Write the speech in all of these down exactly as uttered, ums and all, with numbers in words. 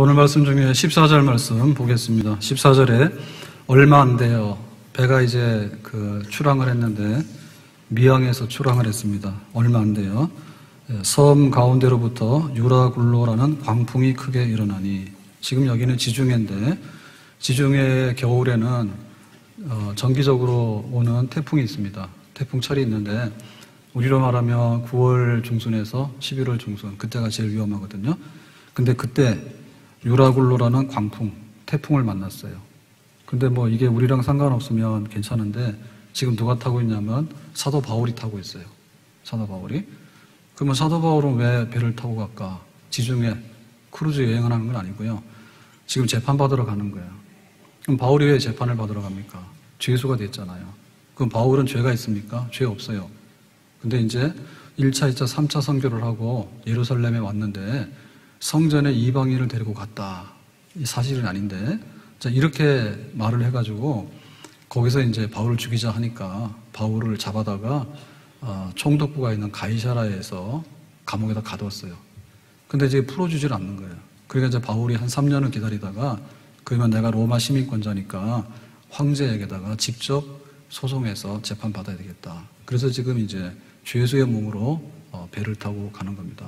오늘 말씀 중에 십사 절 말씀 보겠습니다. 십사 절에 얼마 안 돼요. 배가 이제 그 출항을 했는데 미항에서 출항을 했습니다. 얼마 안 돼요. 섬 가운데로부터 유라굴로라는 광풍이 크게 일어나니, 지금 여기는 지중해인데 지중해 겨울에는 어, 정기적으로 오는 태풍이 있습니다. 태풍철이 있는데 우리로 말하면 구월 중순에서 십일월 중순, 그때가 제일 위험하거든요. 근데 그때 유라굴로라는 광풍, 태풍을 만났어요. 근데 뭐 이게 우리랑 상관없으면 괜찮은데 지금 누가 타고 있냐면 사도 바울이 타고 있어요. 사도 바울이. 그러면 사도 바울은 왜 배를 타고 갈까? 지중해 크루즈 여행을 하는 건 아니고요. 지금 재판받으러 가는 거예요. 그럼 바울이 왜 재판을 받으러 갑니까? 죄수가 됐잖아요. 그럼 바울은 죄가 있습니까? 죄 없어요. 근데 이제 일 차, 이 차, 삼 차 선교를 하고 예루살렘에 왔는데 성전에 이방인을 데리고 갔다. 이 사실은 아닌데, 자, 이렇게 말을 해가지고 거기서 이제 바울을 죽이자 하니까 바울을 잡아다가 어, 총독부가 있는 가이사라에서 감옥에다 가두었어요. 근데 이제 풀어주질 않는 거예요. 그러니까 이제 바울이 한 삼 년을 기다리다가, 그러면 내가 로마 시민권자니까 황제에게다가 직접 소송해서 재판받아야 되겠다. 그래서 지금 이제 죄수의 몸으로 어, 배를 타고 가는 겁니다.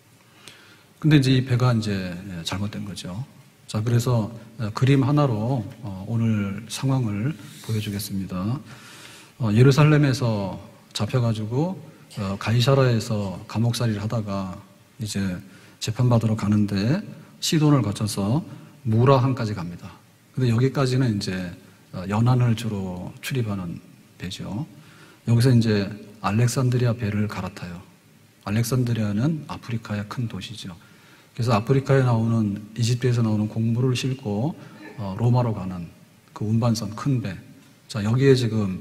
근데 이제 이 배가 이제 잘못된 거죠. 자, 그래서 그림 하나로 오늘 상황을 보여주겠습니다. 예루살렘에서 잡혀가지고 가이사라에서 감옥살이를 하다가 이제 재판받으러 가는데 시돈을 거쳐서 무라항까지 갑니다. 근데 여기까지는 이제 연안을 주로 출입하는 배죠. 여기서 이제 알렉산드리아 배를 갈아타요. 알렉산드리아는 아프리카의 큰 도시죠. 그래서 아프리카에 나오는, 이집트에서 나오는 곡물을 싣고 로마로 가는 그 운반선 큰 배. 자, 여기에 지금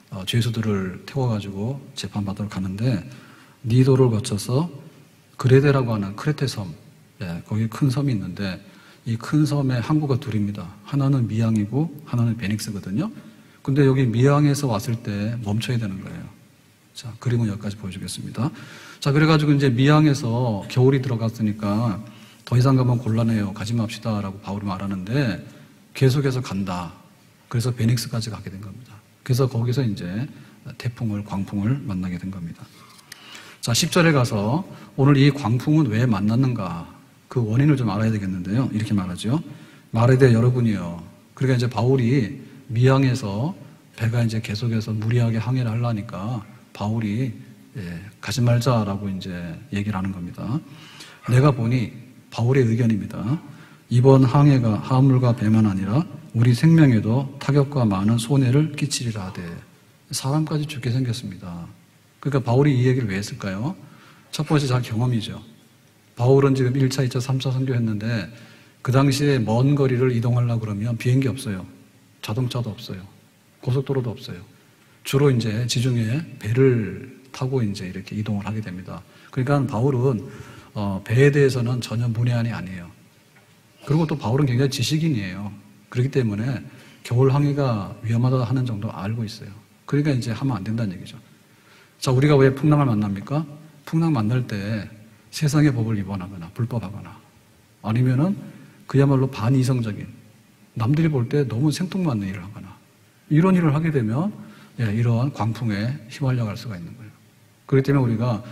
죄수들을 태워가지고 재판받으러 가는데 니도를 거쳐서 그레데라고 하는 크레테 섬, 예, 거기 큰 섬이 있는데 이 큰 섬에 항구가 둘입니다. 하나는 미항이고 하나는 베닉스거든요. 근데 여기 미항에서 왔을 때 멈춰야 되는 거예요. 자, 그림은 여기까지 보여주겠습니다. 자, 그래가지고 이제 미항에서 겨울이 들어갔으니까 더 이상 가면 곤란해요. 가지 맙시다. 라고 바울이 말하는데 계속해서 간다. 그래서 베닉스까지 가게 된 겁니다. 그래서 거기서 이제 태풍을, 광풍을 만나게 된 겁니다. 자, 십 절에 가서 오늘 이 광풍은 왜 만났는가? 그 원인을 좀 알아야 되겠는데요. 이렇게 말하죠. 말하되 여러분이요. 그러니까 이제 바울이 미항에서 배가 이제 계속해서 무리하게 항해를 하려니까 바울이 예, 가지 말자라고 이제 얘기를 하는 겁니다. 내가 보니 바울의 의견입니다. 이번 항해가 화물과 배만 아니라 우리 생명에도 타격과 많은 손해를 끼치리라 하되, 사람까지 죽게 생겼습니다. 그러니까 바울이 이 얘기를 왜 했을까요? 첫 번째 자기 경험이죠. 바울은 지금 일 차, 이 차, 삼 차 선교했는데 그 당시에 먼 거리를 이동하려고 그러면 비행기 없어요. 자동차도 없어요. 고속도로도 없어요. 주로 이제 지중해 배를 타고 이제 이렇게 이동을 하게 됩니다. 그러니까 바울은 어, 배에 대해서는 전혀 문외한이 아니에요. 그리고 또 바울은 굉장히 지식인이에요. 그렇기 때문에 겨울 항해가 위험하다 하는 정도 알고 있어요. 그러니까 이제 하면 안 된다는 얘기죠. 자, 우리가 왜 풍랑을 만납니까? 풍랑 만날 때 세상의 법을 위반하거나 불법하거나 아니면은 그야말로 반이성적인, 남들이 볼 때 너무 생뚱맞는 일을 하거나 이런 일을 하게 되면 예, 이러한 광풍에 휘말려 갈 수가 있는 거예요. 그렇기 때문에 우리가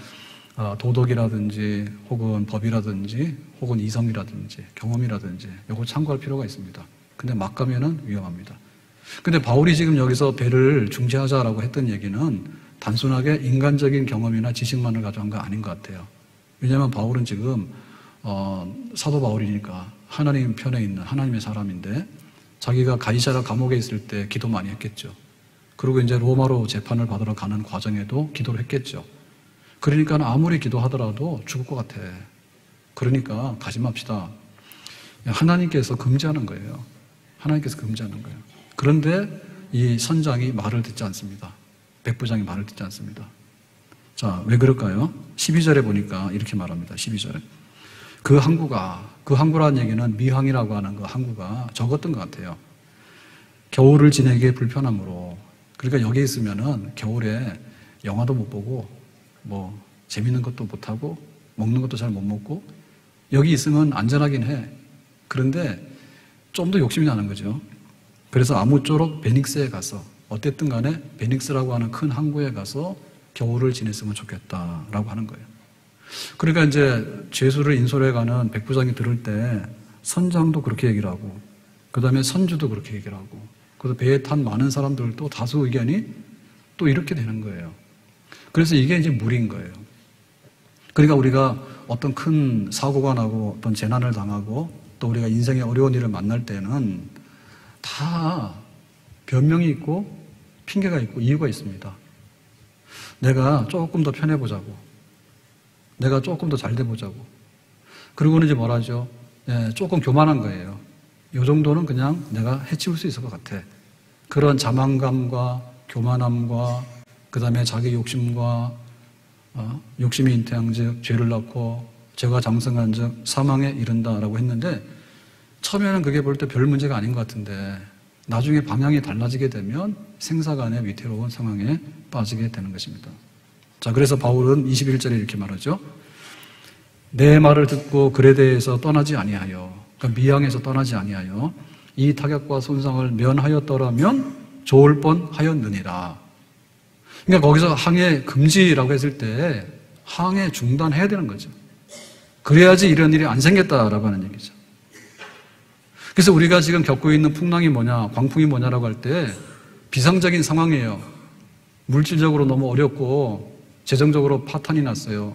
도덕이라든지 혹은 법이라든지 혹은 이성이라든지 경험이라든지 이거 참고할 필요가 있습니다. 근데 막 가면은 위험합니다. 근데 바울이 지금 여기서 배를 중지하자라고 했던 얘기는 단순하게 인간적인 경험이나 지식만을 가져간 거 아닌 것 같아요. 왜냐하면 바울은 지금 어, 사도 바울이니까 하나님 편에 있는 하나님의 사람인데 자기가 가이사라 감옥에 있을 때 기도 많이 했겠죠. 그리고 이제 로마로 재판을 받으러 가는 과정에도 기도를 했겠죠. 그러니까 아무리 기도하더라도 죽을 것 같아. 그러니까 가지 맙시다. 하나님께서 금지하는 거예요. 하나님께서 금지하는 거예요. 그런데 이 선장이 말을 듣지 않습니다. 백부장이 말을 듣지 않습니다. 자, 왜 그럴까요? 십이 절에 보니까 이렇게 말합니다. 십이 절에. 그 항구가, 그 항구라는 얘기는 미항이라고 하는 그 항구가 적었던 것 같아요. 겨울을 지내기에 불편함으로. 그러니까 여기 있으면은 겨울에 영화도 못 보고 뭐 재밌는 것도 못 하고 먹는 것도 잘 못 먹고 여기 있으면 안전하긴 해. 그런데 좀 더 욕심이 나는 거죠. 그래서 아무쪼록 베닉스에 가서 어쨌든 간에 베닉스라고 하는 큰 항구에 가서 겨울을 지냈으면 좋겠다라고 하는 거예요. 그러니까 이제 죄수를 인솔해 가는 백부장이 들을 때 선장도 그렇게 얘기를 하고 그 다음에 선주도 그렇게 얘기를 하고 그래서 배에 탄 많은 사람들도 다수 의견이 또 이렇게 되는 거예요. 그래서 이게 이제 무리인 거예요. 그러니까 우리가 어떤 큰 사고가 나고 어떤 재난을 당하고 또 우리가 인생의 어려운 일을 만날 때는 다 변명이 있고 핑계가 있고 이유가 있습니다. 내가 조금 더 편해보자고, 내가 조금 더 잘 돼보자고. 그리고는 이제 뭐라죠? 예, 조금 교만한 거예요. 이 정도는 그냥 내가 해치울 수 있을 것 같아. 그런 자만감과 교만함과 그 다음에 자기 욕심과 어, 욕심이 잉태한 즉 죄를 낳고 죄가 장성한 즉 사망에 이른다라고 했는데 처음에는 그게 볼 때 별 문제가 아닌 것 같은데 나중에 방향이 달라지게 되면 생사간의 위태로운 상황에 빠지게 되는 것입니다. 자, 그래서 바울은 이십일 절에 이렇게 말하죠. 내 말을 듣고 글에 대해서 떠나지 아니하여, 그러니까 미항에서 떠나지 아니하여 이 타격과 손상을 면하였더라면 좋을 뻔하였느니라. 그러니까 거기서 항해 금지라고 했을 때 항해 중단해야 되는 거죠. 그래야지 이런 일이 안 생겼다라고 하는 얘기죠. 그래서 우리가 지금 겪고 있는 풍랑이 뭐냐, 광풍이 뭐냐라고 할 때 비상적인 상황이에요. 물질적으로 너무 어렵고 재정적으로 파탄이 났어요.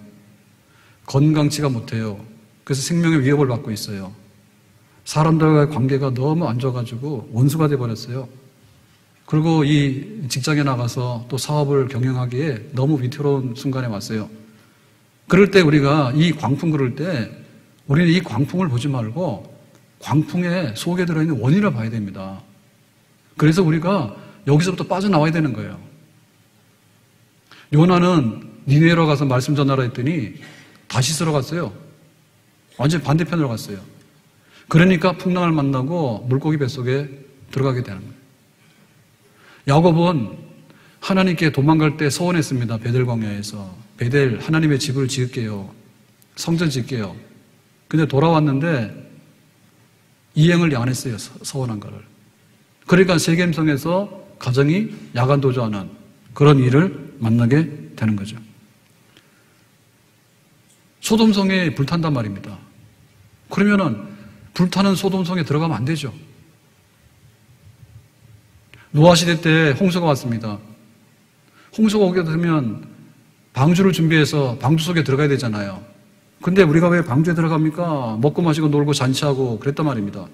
건강치가 못해요. 그래서 생명의 위협을 받고 있어요. 사람들과의 관계가 너무 안 좋아가지고 원수가 돼버렸어요. 그리고 이 직장에 나가서 또 사업을 경영하기에 너무 위태로운 순간에 왔어요. 그럴 때 우리가 이 광풍 그럴 때 우리는 이 광풍을 보지 말고 광풍의 속에 들어있는 원인을 봐야 됩니다. 그래서 우리가 여기서부터 빠져나와야 되는 거예요. 요나는 니네로 가서 말씀 전하라 했더니 다시스로 갔어요. 완전 반대편으로 갔어요. 그러니까 풍랑을 만나고 물고기 뱃속에 들어가게 되는 거예요. 야곱은 하나님께 도망갈 때 서원했습니다. 베델 광야에서. 베델 하나님의 집을 지을게요. 성전 짓게요. 근데 돌아왔는데 이행을 안 했어요. 서원한 거를. 그러니까 세겜성에서 가정이 야간 도주하는 그런 일을 만나게 되는 거죠. 소돔성에 불탄단 말입니다. 그러면은 불타는 소돔성에 들어가면 안 되죠. 노아 시대 때 홍수가 왔습니다. 홍수가 오게 되면 방주를 준비해서 방주 속에 들어가야 되잖아요. 근데 우리가 왜 방주에 들어갑니까? 먹고 마시고 놀고 잔치하고 그랬단 말입니다.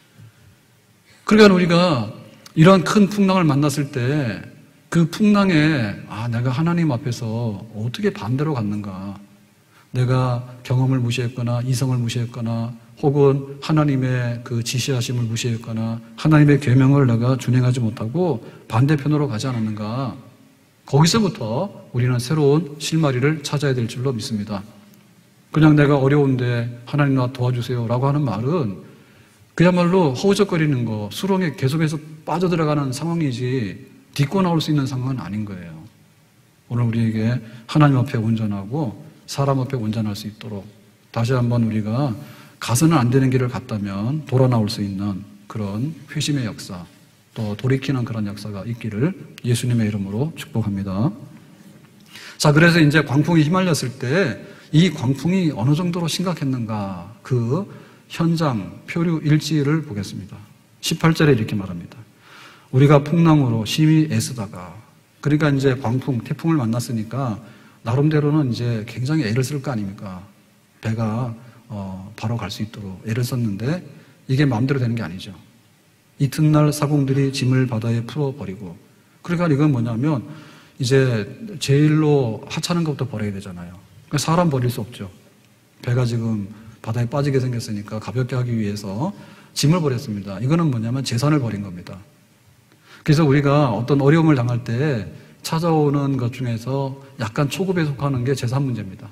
그러니까 우리가 이런 큰 풍랑을 만났을 때 그 풍랑에 아 내가 하나님 앞에서 어떻게 반대로 갔는가, 내가 경험을 무시했거나 이성을 무시했거나 혹은 하나님의 그 지시하심을 무시했거나 하나님의 계명을 내가 준행하지 못하고 반대편으로 가지 않았는가, 거기서부터 우리는 새로운 실마리를 찾아야 될 줄로 믿습니다. 그냥 내가 어려운데 하나님 나 도와주세요 라고 하는 말은 그야말로 허우적거리는 거, 수렁에 계속해서 빠져들어가는 상황이지 딛고 나올 수 있는 상황은 아닌 거예요. 오늘 우리에게 하나님 앞에 온전하고 사람 앞에 온전할 수 있도록 다시 한번 우리가 가서는 안 되는 길을 갔다면 돌아 나올 수 있는 그런 회심의 역사, 또 돌이키는 그런 역사가 있기를 예수님의 이름으로 축복합니다. 자, 그래서 이제 광풍이 휘말렸을 때 이 광풍이 어느 정도로 심각했는가, 그 현장 표류 일지를 보겠습니다. 십팔 절에 이렇게 말합니다. 우리가 풍랑으로 심히 애쓰다가, 그러니까 이제 광풍, 태풍을 만났으니까 나름대로는 이제 굉장히 애를 쓸 거 아닙니까? 배가 어, 바로 갈 수 있도록 애를 썼는데 이게 마음대로 되는 게 아니죠. 이튿날 사공들이 짐을 바다에 풀어버리고, 그러니까 이건 뭐냐면 이제 제일로 하찮은 것부터 버려야 되잖아요. 그러니까 사람 버릴 수 없죠. 배가 지금 바다에 빠지게 생겼으니까 가볍게 하기 위해서 짐을 버렸습니다. 이거는 뭐냐면 재산을 버린 겁니다. 그래서 우리가 어떤 어려움을 당할 때 찾아오는 것 중에서 약간 초급에 속하는 게 재산 문제입니다.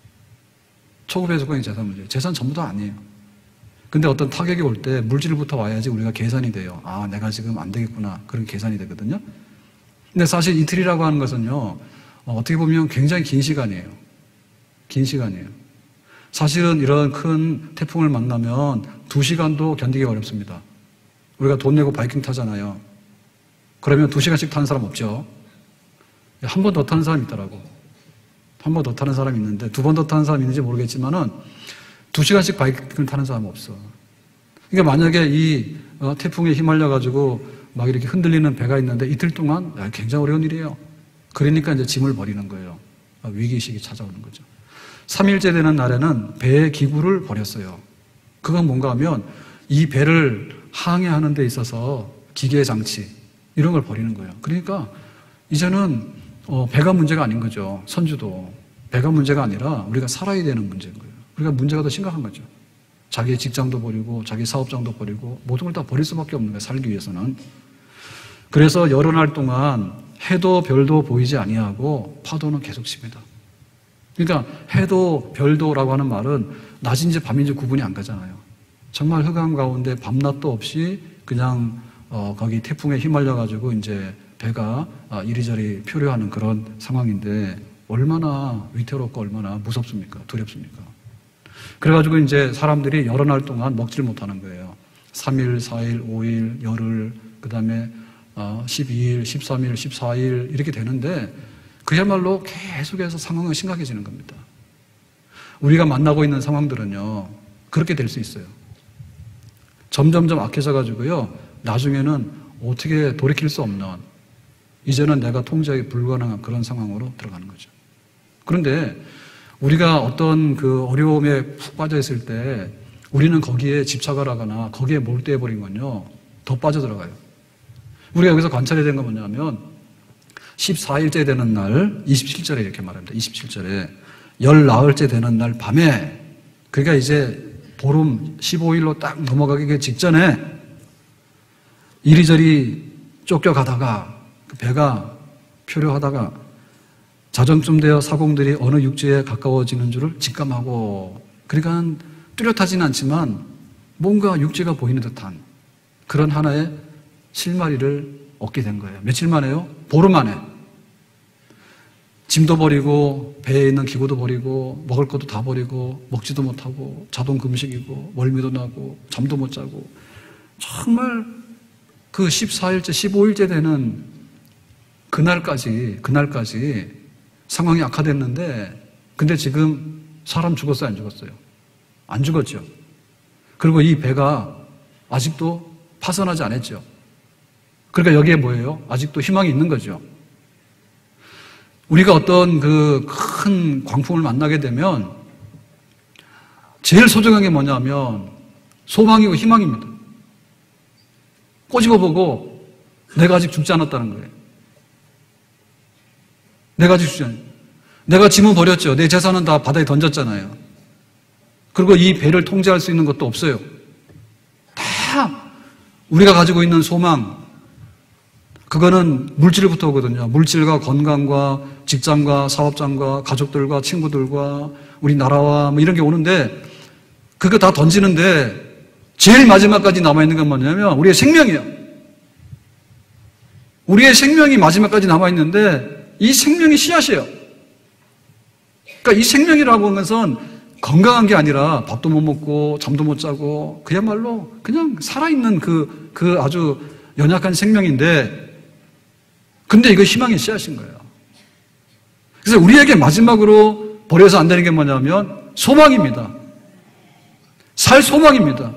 초급에 속하는 게 재산 문제예요. 재산 전부 다 아니에요. 근데 어떤 타격이 올 때 물질부터 와야지 우리가 계산이 돼요. 아, 내가 지금 안 되겠구나. 그런 계산이 되거든요. 근데 사실 이틀이라고 하는 것은요, 어떻게 보면 굉장히 긴 시간이에요. 긴 시간이에요. 사실은 이런 큰 태풍을 만나면 두 시간도 견디기 어렵습니다. 우리가 돈 내고 바이킹 타잖아요. 그러면 두 시간씩 타는 사람 없죠? 한 번 더 타는 사람이 있더라고. 한 번 더 타는 사람이 있는데 두 번 더 타는 사람이 있는지 모르겠지만은 두 시간씩 바이킹을 타는 사람은 없어. 그러니까 만약에 이 태풍에 휘말려가지고 막 이렇게 흔들리는 배가 있는데 이틀 동안 굉장히 어려운 일이에요. 그러니까 이제 짐을 버리는 거예요. 위기의식이 찾아오는 거죠. 삼 일째 되는 날에는 배의 기구를 버렸어요. 그건 뭔가 하면 이 배를 항해하는 데 있어서 기계 장치 이런 걸 버리는 거예요. 그러니까 이제는 어, 배가 문제가 아닌 거죠. 선주도 배가 문제가 아니라 우리가 살아야 되는 문제인 거예요. 우리가 문제가 더 심각한 거죠. 자기의 직장도 버리고 자기 사업장도 버리고 모든 걸 다 버릴 수밖에 없는 거예요. 살기 위해서는. 그래서 여러 날 동안 해도 별도 보이지 아니하고 파도는 계속 칩니다. 그러니까 해도 별도라고 하는 말은 낮인지 밤인지 구분이 안 가잖아요. 정말 흑암 가운데 밤낮도 없이 그냥 어, 거기 태풍에 휘말려가지고 이제 배가 이리저리 표류하는 그런 상황인데 얼마나 위태롭고 얼마나 무섭습니까? 두렵습니까? 그래가지고 이제 사람들이 여러 날 동안 먹질 못하는 거예요. 삼 일, 사 일, 오 일, 열흘, 그 다음에 십이 일, 십삼 일, 십사 일 이렇게 되는데 그야말로 계속해서 상황은 심각해지는 겁니다. 우리가 만나고 있는 상황들은요, 그렇게 될 수 있어요. 점점점 악해져가지고요, 나중에는 어떻게 돌이킬 수 없는, 이제는 내가 통제하기 불가능한 그런 상황으로 들어가는 거죠. 그런데 우리가 어떤 그 어려움에 푹 빠져 있을 때 우리는 거기에 집착을 하거나 거기에 몰두해버린 건요, 더 빠져들어가요. 우리가 여기서 관찰해야 되는 건 뭐냐면 십사 일째 되는 날 이십칠 절에 이렇게 말합니다. 이십칠 절에 열 나흘째 되는 날 밤에, 그러니까 이제 보름 십오 일로 딱 넘어가기 직전에 이리저리 쫓겨가다가 그 배가 표류하다가 자정쯤 되어 사공들이 어느 육지에 가까워지는 줄을 직감하고, 그러니까 뚜렷하진 않지만 뭔가 육지가 보이는 듯한 그런 하나의 실마리를 얻게 된 거예요. 며칠 만에요? 보름 만에. 짐도 버리고 배에 있는 기구도 버리고 먹을 것도 다 버리고 먹지도 못하고 자동 금식이고 멀미도 나고 잠도 못 자고 정말 그 십사 일째, 십오 일째 되는 그날까지 그날까지 상황이 악화됐는데, 근데 지금 사람 죽었어요, 안 죽었어요? 안 죽었죠. 그리고 이 배가 아직도 파손하지 않았죠. 그러니까 여기에 뭐예요? 아직도 희망이 있는 거죠. 우리가 어떤 그 큰 광풍을 만나게 되면 제일 소중한 게 뭐냐면 소망이고 희망입니다. 꼬집어 보고 내가 아직 죽지 않았다는 거예요. 내가 아직 죽지 않았어요. 내가 짐은 버렸죠. 내 재산은 다 바다에 던졌잖아요. 그리고 이 배를 통제할 수 있는 것도 없어요. 다 우리가 가지고 있는 소망, 그거는 물질부터 오거든요. 물질과 건강과 직장과 사업장과 가족들과 친구들과 우리나라와 뭐 이런 게 오는데 그거 다 던지는데 제일 마지막까지 남아있는 건 뭐냐면 우리의 생명이에요. 우리의 생명이 마지막까지 남아있는데 이 생명이 씨앗이에요. 그러니까 이 생명이라고 하는 것은 건강한 게 아니라 밥도 못 먹고 잠도 못 자고 그야말로 그냥 살아있는 그, 그 아주 연약한 생명인데, 근데 이거 희망의 씨앗인 거예요. 그래서 우리에게 마지막으로 버려서 안 되는 게 뭐냐면 소망입니다. 살 소망입니다.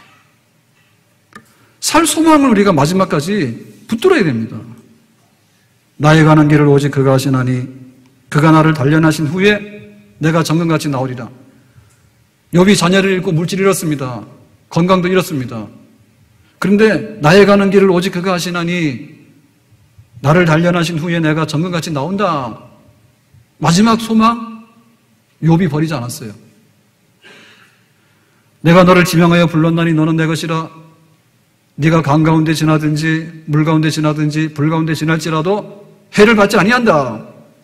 살 소망을 우리가 마지막까지 붙들어야 됩니다. 나의 가는 길을 오직 그가 하시나니 그가 나를 단련하신 후에 내가 정금같이 나오리라. 욥이 자녀를 잃고 물질을 잃었습니다. 건강도 잃었습니다. 그런데 나의 가는 길을 오직 그가 하시나니 나를 단련하신 후에 내가 정금같이 나온다. 마지막 소망, 욥이 버리지 않았어요. 내가 너를 지명하여 불렀나니 너는 내 것이라. 네가 강 가운데 지나든지 물 가운데 지나든지 불 가운데 지날지라도 해를 받지 아니한다.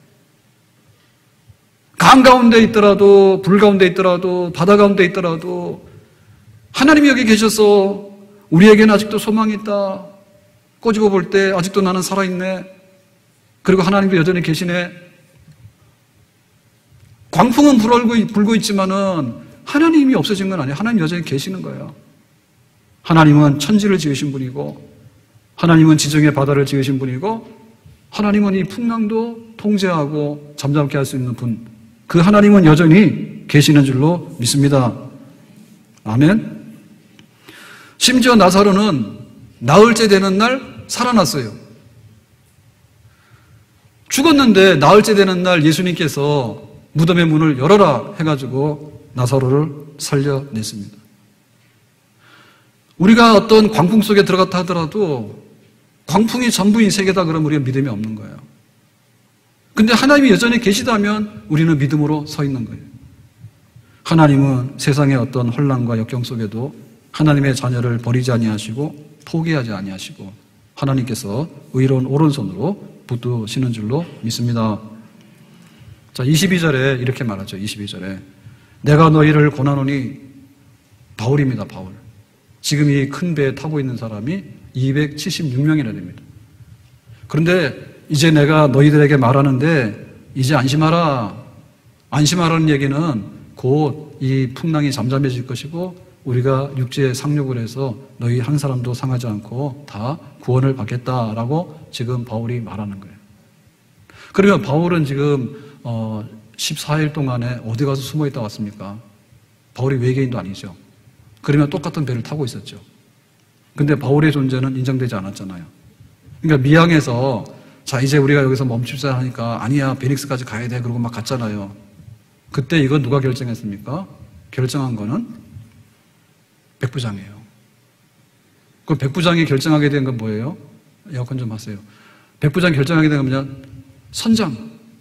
강 가운데 있더라도 불 가운데 있더라도 바다 가운데 있더라도 하나님이 여기 계셔서 우리에게는 아직도 소망이 있다. 꼬집어 볼 때 아직도 나는 살아있네. 그리고 하나님도 여전히 계시네. 광풍은 불고, 불고 있지만은 하나님이 없어진 건 아니에요. 하나님 여전히 계시는 거예요. 하나님은 천지를 지으신 분이고, 하나님은 지정의 바다를 지으신 분이고, 하나님은 이 풍랑도 통제하고 잠잠케 할 수 있는 분, 그 하나님은 여전히 계시는 줄로 믿습니다. 아멘. 심지어 나사로는 나흘째 되는 날 살아났어요. 죽었는데 나흘째 되는 날 예수님께서 무덤의 문을 열어라 해가지고 나사로를 살려냈습니다. 우리가 어떤 광풍 속에 들어갔다 하더라도 광풍이 전부인 세계다 그러면 우리가 믿음이 없는 거예요. 근데 하나님이 여전히 계시다면 우리는 믿음으로 서 있는 거예요. 하나님은 세상의 어떤 혼란과 역경 속에도 하나님의 자녀를 버리지 아니하시고 포기하지 아니하시고 하나님께서 의로운 오른손으로 붙드시는 줄로 믿습니다. 자, 이십이 절에 이렇게 말하죠. 이십이 절에 내가 너희를 권하노니, 바울입니다. 바울. 지금 이 큰 배에 타고 있는 사람이 이백칠십육 명이나 됩니다. 그런데 이제 내가 너희들에게 말하는데 이제 안심하라. 안심하라는 얘기는 곧 이 풍랑이 잠잠해질 것이고 우리가 육지에 상륙을 해서 너희 한 사람도 상하지 않고 다 구원을 받겠다라고 지금 바울이 말하는 거예요. 그러면 바울은 지금 어 십사 일 동안에 어디 가서 숨어 있다 왔습니까? 바울이 외계인도 아니죠. 그러면 똑같은 배를 타고 있었죠. 근데 바울의 존재는 인정되지 않았잖아요. 그러니까 미항에서 자 이제 우리가 여기서 멈춥시다 하니까 아니야 베닉스까지 가야 돼 그러고 막 갔잖아요. 그때 이건 누가 결정했습니까? 결정한 거는 백부장이에요. 그 백부장이 결정하게 된 건 뭐예요? 에어컨 좀 하세요. 백부장이 결정하게 된 건 뭐냐? 선장.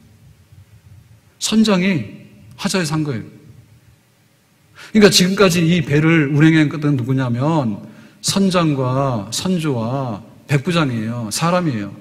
선장이 하자에 산 거예요. 그러니까 지금까지 이 배를 운행한 것은 누구냐면 선장과 선조와 백부장이에요. 사람이에요.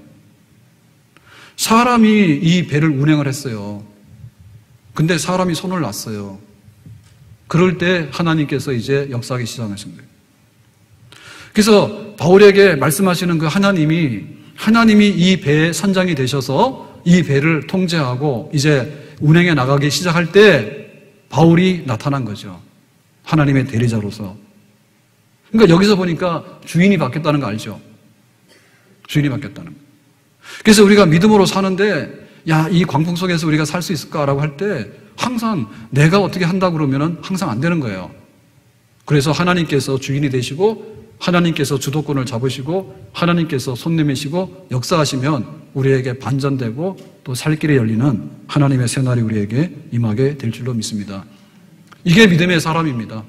사람이 이 배를 운행을 했어요. 근데 사람이 손을 놨어요. 그럴 때 하나님께서 이제 역사하기 시작하신 거예요. 그래서 바울에게 말씀하시는 그 하나님이 하나님이 이 배의 선장이 되셔서 이 배를 통제하고 이제 운행해 나가기 시작할 때 바울이 나타난 거죠. 하나님의 대리자로서. 그러니까 여기서 보니까 주인이 바뀌었다는 거 알죠? 주인이 바뀌었다는 거. 그래서 우리가 믿음으로 사는데 야, 이 광풍 속에서 우리가 살 수 있을까라고 할 때 항상 내가 어떻게 한다고 그러면 항상 안 되는 거예요. 그래서 하나님께서 주인이 되시고 하나님께서 주도권을 잡으시고 하나님께서 손 내미시고 역사하시면 우리에게 반전되고 또 살 길이 열리는 하나님의 새날이 우리에게 임하게 될 줄로 믿습니다. 이게 믿음의 사람입니다.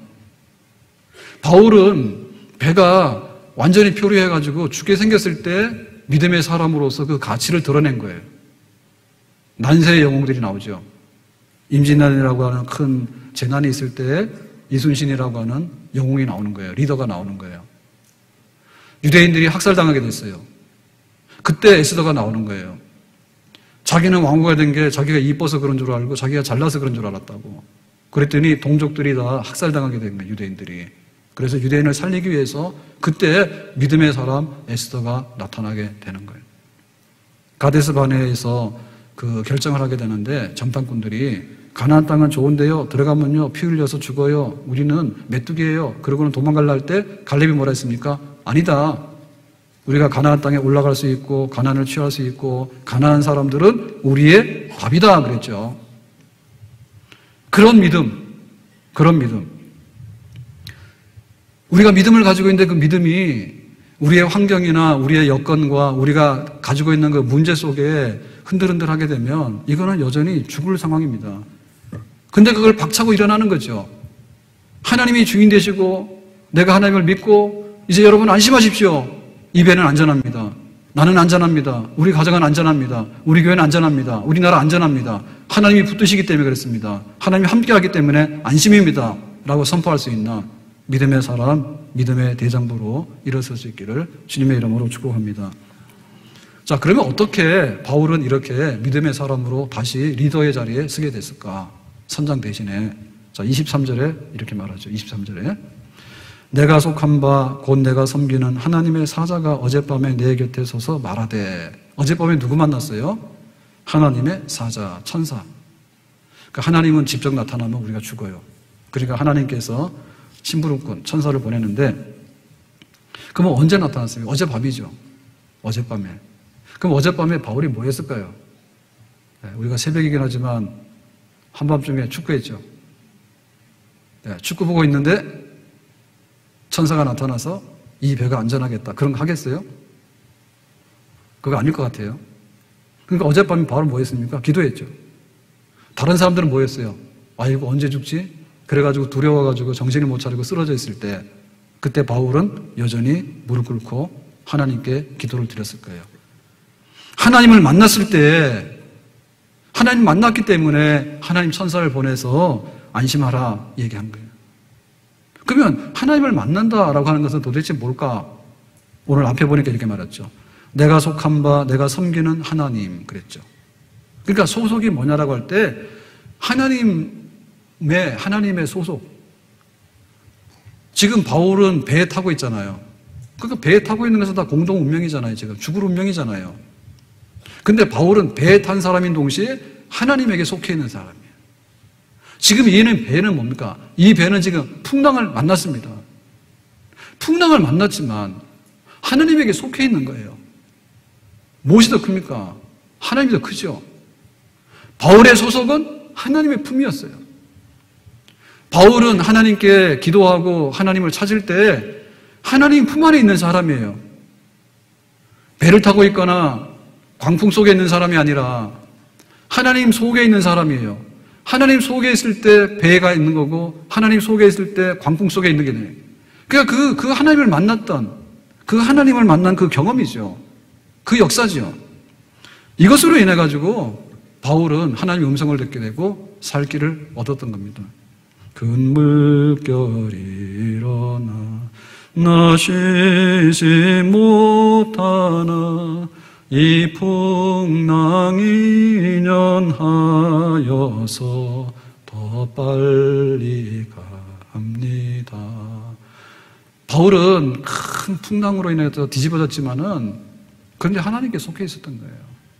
바울은 배가 완전히 표류해가지고 죽게 생겼을 때 믿음의 사람으로서 그 가치를 드러낸 거예요. 난세의 영웅들이 나오죠. 임진난이라고 하는 큰 재난이 있을 때 이순신이라고 하는 영웅이 나오는 거예요. 리더가 나오는 거예요. 유대인들이 학살당하게 됐어요. 그때 에스더가 나오는 거예요. 자기는 왕후가 된 게 자기가 이뻐서 그런 줄 알고 자기가 잘나서 그런 줄 알았다고. 그랬더니 동족들이 다 학살당하게 된 거예요. 유대인들이. 그래서 유대인을 살리기 위해서 그때 믿음의 사람 에스더가 나타나게 되는 거예요. 가데스 바네에서 그 결정을 하게 되는데 정탐꾼들이 가나안 땅은 좋은데요. 들어가면요 피 흘려서 죽어요. 우리는 메뚜기예요. 그러고는 도망갈라 할 때 갈렙이 뭐라 했습니까? 아니다. 우리가 가나안 땅에 올라갈 수 있고 가나안을 취할 수 있고 가나안 사람들은 우리의 밥이다 그랬죠. 그런 믿음, 그런 믿음. 우리가 믿음을 가지고 있는데 그 믿음이 우리의 환경이나 우리의 여건과 우리가 가지고 있는 그 문제 속에 흔들흔들하게 되면 이거는 여전히 죽을 상황입니다. 근데 그걸 박차고 일어나는 거죠. 하나님이 주인 되시고 내가 하나님을 믿고 이제 여러분 안심하십시오. 이 배는 안전합니다. 나는 안전합니다. 우리 가정은 안전합니다. 우리 교회는 안전합니다. 우리나라 안전합니다. 하나님이 붙드시기 때문에 그렇습니다. 하나님이 함께하기 때문에 안심입니다. 라고 선포할 수 있나 믿음의 사람, 믿음의 대장부로 일어설 수 있기를 주님의 이름으로 축복합니다. 자, 그러면 어떻게 바울은 이렇게 믿음의 사람으로 다시 리더의 자리에 서게 됐을까? 선장 대신에. 자, 이십삼 절에 이렇게 말하죠. 이십삼 절에. 내가 속한 바 곧 내가 섬기는 하나님의 사자가 어젯밤에 내 곁에 서서 말하되. 어젯밤에 누구 만났어요? 하나님의 사자, 천사. 그러니까 하나님은 직접 나타나면 우리가 죽어요. 그러니까 하나님께서 심부름꾼, 천사를 보냈는데, 그러면 언제 나타났어요? 어젯밤이죠. 어젯밤에. 그럼 어젯밤에 바울이 뭐 했을까요? 네, 우리가 새벽이긴 하지만 한밤중에 축구했죠. 네, 축구 보고 있는데 천사가 나타나서 이 배가 안전하겠다. 그런 거 하겠어요? 그거 아닐 것 같아요. 그러니까 어젯밤에 바울은 뭐 했습니까? 기도했죠. 다른 사람들은 뭐 했어요? 아이고, 언제 죽지? 그래가지고 두려워가지고 정신을 못 차리고 쓰러져 있을 때, 그때 바울은 여전히 무릎 꿇고 하나님께 기도를 드렸을 거예요. 하나님을 만났을 때, 하나님 만났기 때문에 하나님 천사를 보내서 안심하라 얘기한 거예요. 그러면 하나님을 만난다라고 하는 것은 도대체 뭘까? 오늘 앞에 보니까 이렇게 말했죠. 내가 속한 바, 내가 섬기는 하나님 그랬죠. 그러니까 소속이 뭐냐라고 할 때 하나님의 하나님의 소속. 지금 바울은 배에 타고 있잖아요. 그러니까 배에 타고 있는 것은 다 공동 운명이잖아요. 지금 죽을 운명이잖아요. 근데 바울은 배에 탄 사람인 동시에 하나님에게 속해 있는 사람이에요. 지금 얘는 배는 뭡니까? 이 배는 지금 풍랑을 만났습니다. 풍랑을 만났지만 하나님에게 속해 있는 거예요. 무엇이 더 큽니까? 하나님이 더 크죠. 바울의 소속은 하나님의 품이었어요. 바울은 하나님께 기도하고 하나님을 찾을 때 하나님 품 안에 있는 사람이에요. 배를 타고 있거나 광풍 속에 있는 사람이 아니라 하나님 속에 있는 사람이에요. 하나님 속에 있을 때 배가 있는 거고 하나님 속에 있을 때 광풍 속에 있는 게 돼요. 그러니까 그, 그 하나님을 만났던 그 하나님을 만난 그 경험이죠. 그 역사죠. 이것으로 인해 가지고 바울은 하나님의 음성을 듣게 되고 살 길을 얻었던 겁니다. 큰 물결이 일어나 나 쉬지 못하나 이 풍랑이 연하여서 더 빨리 갑니다. 바울은 큰 풍랑으로 인해서 뒤집어졌지만은 그런데 하나님께 속해 있었던 거예요.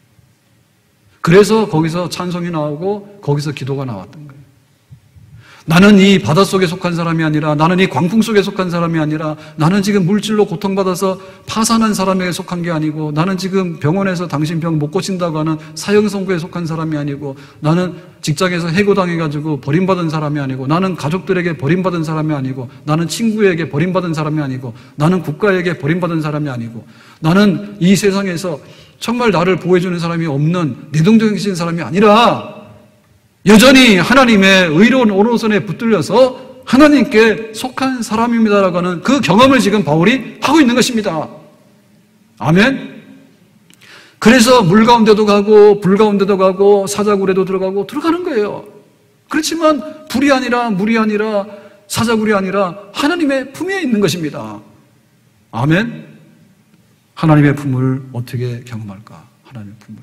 그래서 거기서 찬송이 나오고 거기서 기도가 나왔던 거예요. 나는 이 바닷속에 속한 사람이 아니라 나는 이 광풍 속에 속한 사람이 아니라 나는 지금 물질로 고통받아서 파산한 사람에게 속한 게 아니고 나는 지금 병원에서 당신 병 못 고친다고 하는 사형선고에 속한 사람이 아니고 나는 직장에서 해고당해가지고 버림받은 사람이 아니고 나는 가족들에게 버림받은 사람이 아니고 나는 친구에게 버림받은 사람이 아니고 나는 국가에게 버림받은 사람이 아니고 나는 이 세상에서 정말 나를 보호해주는 사람이 없는 내동적인 사람이 아니라 여전히 하나님의 의로운 오른손에 붙들려서 하나님께 속한 사람입니다라고 하는 그 경험을 지금 바울이 하고 있는 것입니다. 아멘. 그래서 물 가운데도 가고 불 가운데도 가고 사자굴에도 들어가고 들어가는 거예요. 그렇지만 불이 아니라 물이 아니라 사자굴이 아니라 하나님의 품에 있는 것입니다. 아멘. 하나님의 품을 어떻게 경험할까? 하나님의 품을.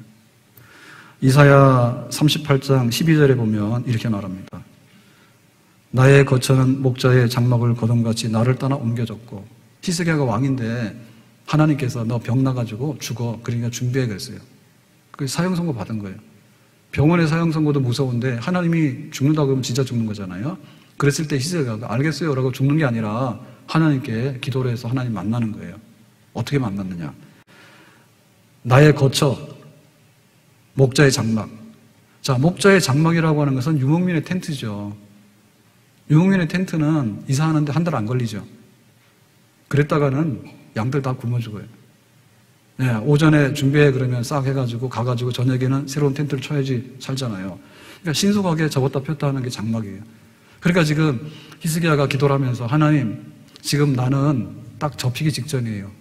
이사야 삼십팔 장 십이 절에 보면 이렇게 말합니다. 나의 거처는 목자의 장막을 거둠같이 나를 떠나 옮겨졌고, 히스기야가 왕인데 하나님께서 너 병 나가지고 죽어, 그러니까 준비해 그랬어요. 그 사형 선고 받은 거예요. 병원의 사형 선고도 무서운데 하나님이 죽는다고 그러면 진짜 죽는 거잖아요. 그랬을 때 히스기야가 알겠어요 라고 죽는 게 아니라 하나님께 기도를 해서 하나님 만나는 거예요. 어떻게 만났느냐? 나의 거처, 목자의 장막. 자, 목자의 장막이라고 하는 것은 유목민의 텐트죠. 유목민의 텐트는 이사하는데 한 달 안 걸리죠. 그랬다가는 양들 다 굶어 죽어요. 네, 오전에 준비해 그러면 싹 해가지고 가가지고 저녁에는 새로운 텐트를 쳐야지 살잖아요. 그러니까 신속하게 접었다 폈다 하는 게 장막이에요. 그러니까 지금 히스기야가 기도를 하면서 하나님, 지금 나는 딱 접히기 직전이에요.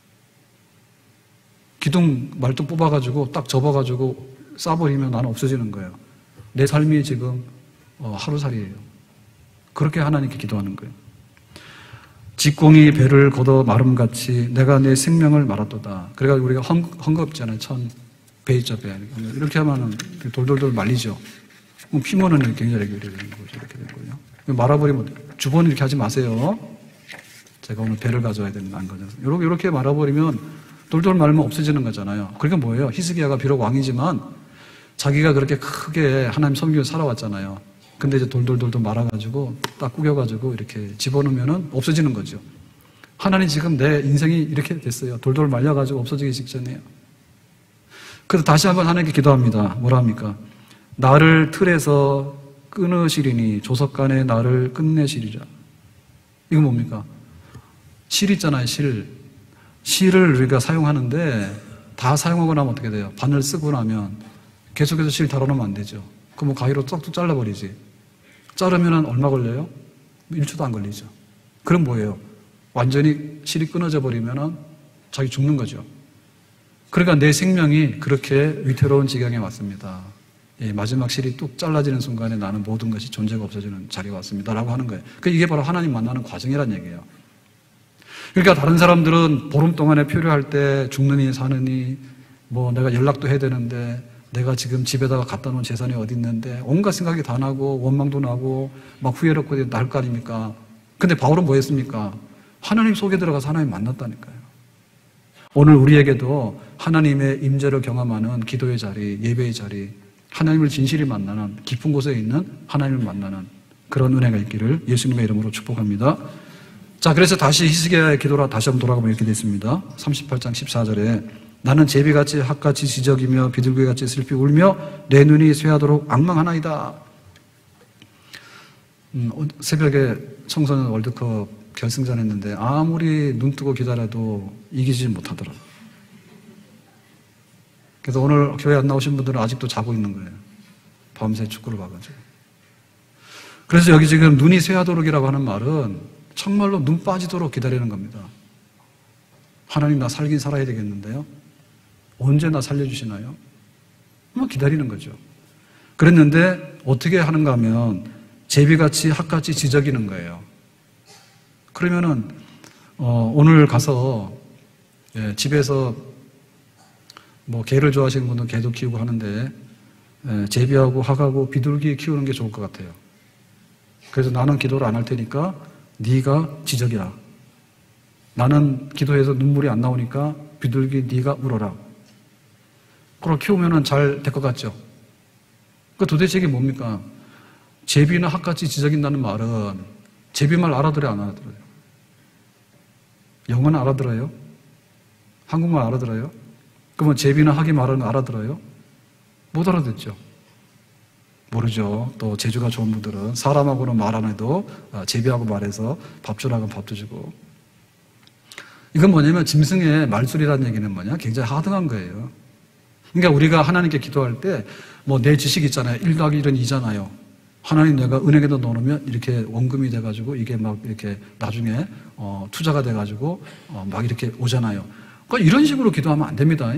기둥 말뚝 뽑아가지고 딱 접어가지고 싸버리면 나는 없어지는 거예요. 내 삶이 지금 하루살이에요. 그렇게 하나님께 기도하는 거예요. 직공이 배를 걷어 마름같이 내가 내 생명을 말았도다. 그래가지고 우리가 헝, 헝겊잖아요. 천, 배 있죠, 배. 이렇게 하면은 돌돌돌 말리죠. 피면은 굉장히 이렇게 되는 거죠. 이렇게 되는 거예요. 말아버리면, 주번은 이렇게 하지 마세요. 제가 오늘 배를 가져와야 된다는 거죠. 이렇게, 이렇게 말아버리면 돌돌 말면 없어지는 거잖아요. 그러니까 뭐예요? 히스기야가 비록 왕이지만 자기가 그렇게 크게 하나님 섬기고 살아왔잖아요. 근데 이제 돌돌돌돌 말아가지고 딱 구겨가지고 이렇게 집어넣으면 없어지는 거죠. 하나님 지금 내 인생이 이렇게 됐어요. 돌돌 말려가지고 없어지기 직전이에요. 그래서 다시 한번 하나님께 기도합니다. 뭐라 합니까? 나를 틀에서 끊으시리니 조석간에 나를 끝내시리라. 이거 뭡니까? 실 있잖아요, 실. 실을 우리가 사용하는데 다 사용하고 나면 어떻게 돼요? 바늘 쓰고 나면 계속해서 실 다뤄놓으면 안 되죠. 그럼 뭐 가위로 쏙쏙 잘라버리지. 자르면 얼마 걸려요? 일 초도 안 걸리죠. 그럼 뭐예요? 완전히 실이 끊어져 버리면 자기 죽는 거죠. 그러니까 내 생명이 그렇게 위태로운 지경에 왔습니다. 예, 마지막 실이 뚝 잘라지는 순간에 나는 모든 것이 존재가 없어지는 자리가 왔습니다. 라고 하는 거예요. 그러니까 이게 바로 하나님 만나는 과정이란 얘기예요. 그러니까 다른 사람들은 보름 동안에 표류할 때 죽느니 사느니 뭐 내가 연락도 해야 되는데 내가 지금 집에다가 갖다 놓은 재산이 어디 있는데 온갖 생각이 다 나고 원망도 나고 막 후회롭고 날 거 아닙니까? 근데 바울은 뭐 했습니까? 하나님 속에 들어가서 하나님 만났다니까요. 오늘 우리에게도 하나님의 임재를 경험하는 기도의 자리, 예배의 자리, 하나님을 진실히 만나는 깊은 곳에 있는 하나님을 만나는 그런 은혜가 있기를 예수님의 이름으로 축복합니다. 자, 그래서 다시 히스기야의 기도라 다시 한번 돌아가면 이렇게 됐습니다. 삼십팔 장 십사 절에 나는 제비같이 학같이 지적이며 비둘기같이 슬피 울며 내 눈이 쇠하도록 앙망하나이다. 음, 새벽에 청소년 월드컵 결승전 했는데 아무리 눈 뜨고 기다려도 이기지 못하더라. 그래서 오늘 교회 안 나오신 분들은 아직도 자고 있는 거예요. 밤새 축구를 봐가지고. 그래서 여기 지금 눈이 쇠하도록이라고 하는 말은 정말로 눈 빠지도록 기다리는 겁니다. 하나님 나 살긴 살아야 되겠는데요. 언제 나 살려주시나요? 뭐 기다리는 거죠. 그랬는데 어떻게 하는가 하면 제비같이 학같이 지저귀는 거예요. 그러면은 어, 오늘 가서 예, 집에서 뭐 개를 좋아하시는 분은 개도 키우고 하는데 예, 제비하고 학하고 비둘기 키우는 게 좋을 것 같아요. 그래서 나는 기도를 안 할 테니까 네가 지저귀라. 나는 기도해서 눈물이 안 나오니까 비둘기 네가 울어라. 그걸 키우면은 잘 될 것 같죠? 그 도대체 이게 뭡니까? 제비나 학같이 지저귀는다는 말은 제비말 알아들어요, 안 알아들어요? 영어는 알아들어요? 한국말 알아들어요? 그러면 제비나 학이 말하는 거 알아들어요? 못 알아듣죠? 모르죠. 또 재주가 좋은 분들은 사람하고는 말 안 해도 제비하고 말해서 밥 주라고 밥도 주고. 이건 뭐냐면 짐승의 말소리라는 얘기는 뭐냐? 굉장히 하등한 거예요. 그러니까 우리가 하나님께 기도할 때 뭐 내 지식 있잖아요. 일 더하기 일은 이잖아요. 하나님 내가 은행에다 넣어놓으면 이렇게 원금이 돼가지고 이게 막 이렇게 나중에 어, 투자가 돼가지고 어, 막 이렇게 오잖아요. 그러니까 이런 식으로 기도하면 안 됩니다.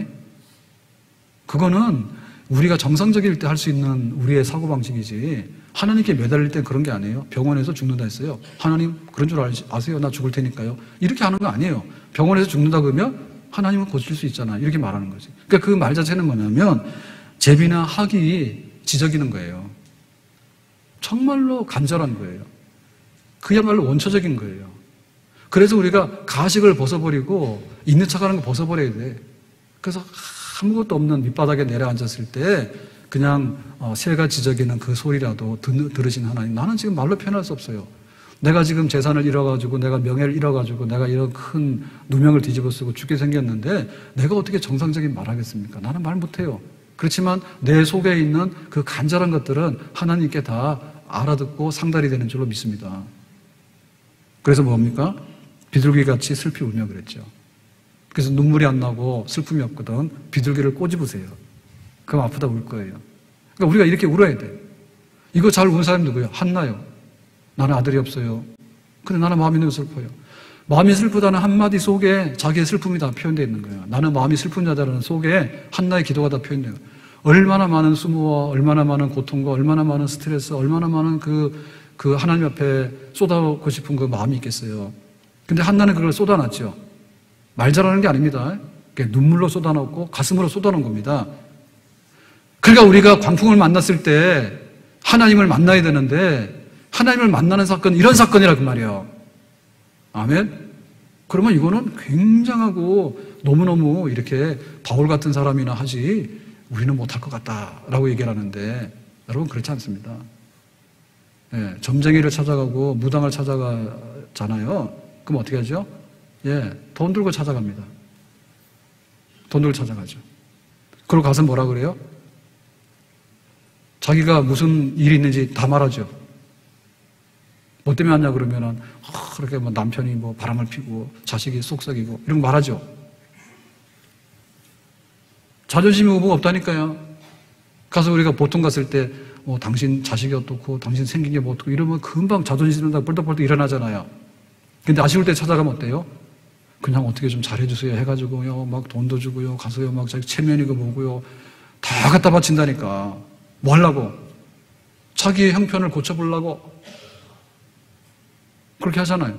그거는 우리가 정상적일 때 할 수 있는 우리의 사고방식이지 하나님께 매달릴 때 그런 게 아니에요. 병원에서 죽는다 했어요. 하나님 그런 줄 알지, 아세요? 나 죽을 테니까요. 이렇게 하는 거 아니에요. 병원에서 죽는다 그러면 하나님은 고칠 수 있잖아. 이렇게 말하는 거지. 그러니까 그 말 자체는 뭐냐면 제비나 학이 지저귀는 거예요. 정말로 간절한 거예요. 그야말로 원초적인 거예요. 그래서 우리가 가식을 벗어버리고 있는 척하는 거 벗어버려야 돼. 그래서 아무것도 없는 밑바닥에 내려앉았을 때 그냥 새가 지저귀는 그 소리라도 들으신 하나님, 나는 지금 말로 표현할 수 없어요. 내가 지금 재산을 잃어가지고 내가 명예를 잃어가지고 내가 이런 큰 누명을 뒤집어 쓰고 죽게 생겼는데 내가 어떻게 정상적인 말 하겠습니까? 나는 말 못해요. 그렇지만 내 속에 있는 그 간절한 것들은 하나님께 다 알아듣고 상달이 되는 줄로 믿습니다. 그래서 뭡니까? 비둘기같이 슬피 울며 그랬죠. 그래서 눈물이 안 나고 슬픔이 없거든. 비둘기를 꼬집으세요. 그럼 아프다 울 거예요. 그러니까 우리가 이렇게 울어야 돼. 이거 잘 우는 사람이 누구예요? 한나요. 나는 아들이 없어요. 근데 나는 마음이 너무 슬퍼요. 마음이 슬프다는 한마디 속에 자기의 슬픔이 다 표현되어 있는 거예요. 나는 마음이 슬픈 자다라는 속에 한나의 기도가 다 표현돼요. 얼마나 많은 수모와 얼마나 많은 고통과 얼마나 많은 스트레스, 얼마나 많은 그, 그 하나님 앞에 쏟아오고 싶은 그 마음이 있겠어요. 근데 한나는 그걸 쏟아놨죠. 말 잘하는 게 아닙니다. 눈물로 쏟아놓고 가슴으로 쏟아놓은 겁니다. 그러니까 우리가 광풍을 만났을 때 하나님을 만나야 되는데 하나님을 만나는 사건, 이런 사건이라 그 말이에요. 아멘? 그러면 이거는 굉장하고 너무너무 이렇게 바울 같은 사람이나 하지 우리는 못할 것 같다라고 얘기를 하는데 여러분 그렇지 않습니다. 예, 점쟁이를 찾아가고 무당을 찾아가잖아요. 그럼 어떻게 하죠? 예, 돈 들고 찾아갑니다. 돈 들고 찾아가죠. 그리고 가서 뭐라 그래요? 자기가 무슨 일이 있는지 다 말하죠. 뭐 때문에 왔냐 그러면은 아, 그렇게 뭐 남편이 뭐 바람을 피고 자식이 속썩이고 이런 거 말하죠. 자존심이 뭐가 없다니까요. 가서 우리가 보통 갔을 때 어, 당신 자식이 어떻고 당신 생긴 게 뭐 어떻고 이러면 금방 자존심 상하다가 벌떡벌떡 일어나잖아요. 근데 아쉬울 때 찾아가면 어때요? 그냥 어떻게 좀 잘해주세요 해가지고요 막 돈도 주고요 가서요 막 자기 체면이고 뭐고요 다 갖다 바친다니까. 뭐 하려고? 자기의 형편을 고쳐보려고 그렇게 하잖아요.